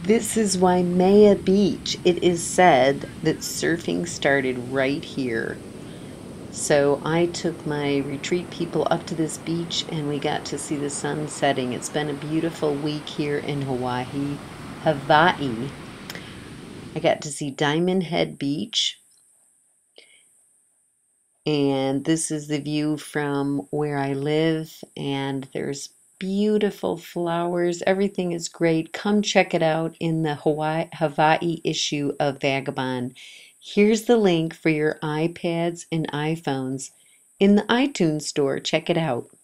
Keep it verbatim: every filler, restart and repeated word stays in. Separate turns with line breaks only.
This is Waimea Beach. It is said that surfing started right here. So I took my retreat people up to this beach and we got to see the sun setting. It's been a beautiful week here in Hawaii, Hawaii. I got to see Diamond Head Beach, and this is the view from where I live, and there's beautiful flowers. Everything is great. Come check it out in the Hawaii, Hawaii issue of Vagabond. Here's the link for your iPads and iPhones in the iTunes store. Check it out.